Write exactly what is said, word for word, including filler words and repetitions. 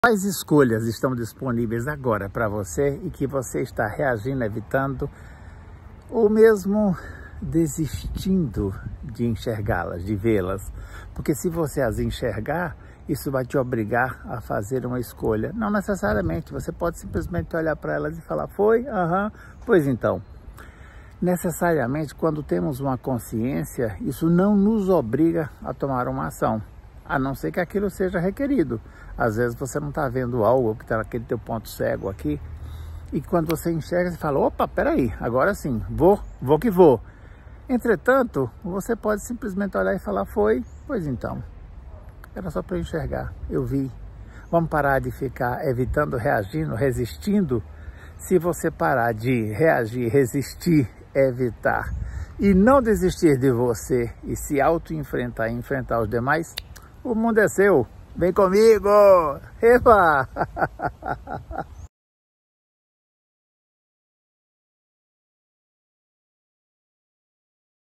Quais escolhas estão disponíveis agora para você e que você está reagindo, evitando ou mesmo desistindo de enxergá-las, de vê-las? Porque se você as enxergar, isso vai te obrigar a fazer uma escolha. Não necessariamente, você pode simplesmente olhar para elas e falar, foi? Aham, pois então. Necessariamente, quando temos uma consciência, isso não nos obriga a tomar uma ação, a não ser que aquilo seja requerido. Às vezes você não está vendo algo que está naquele teu ponto cego aqui, e quando você enxerga, você fala, opa, peraí, agora sim, vou, vou que vou. Entretanto, você pode simplesmente olhar e falar, foi, pois então, era só para eu enxergar, eu vi. Vamos parar de ficar evitando, reagindo, resistindo. Se você parar de reagir, resistir, evitar e não desistir de você e se auto-enfrentar e enfrentar os demais, o mundo é seu. Vem comigo! Epa!